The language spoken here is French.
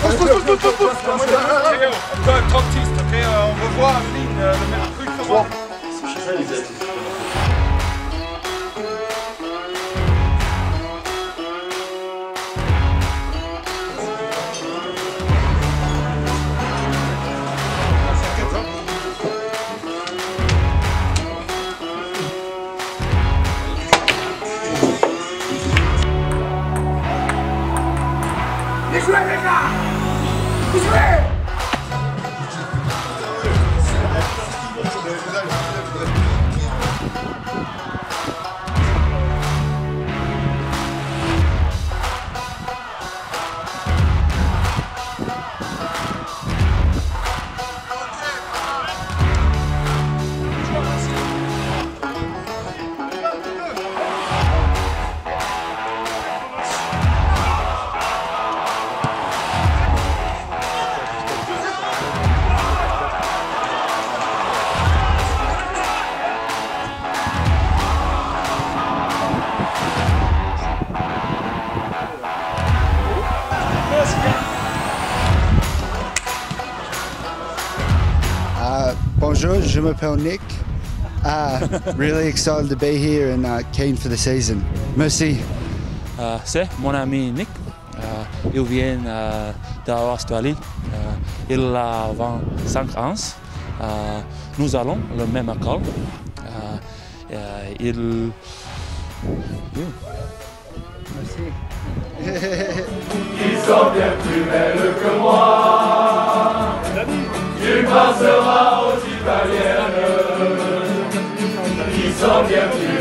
Top teast, ok, on revoit Ameline le mercredi. C'est ça les gars. Les joueurs, les gars! Les joueurs! Bonjour, je m'appelle Nick. Really excited to be here and keen for the season. Merci. C'est mon ami Nick. Il vient d'Australie. Il a 25 ans. Nous allons le même école. Merci. Ils sont bien plus belles que moi. Tu passeras aux Italiennes. Ils sont bien plus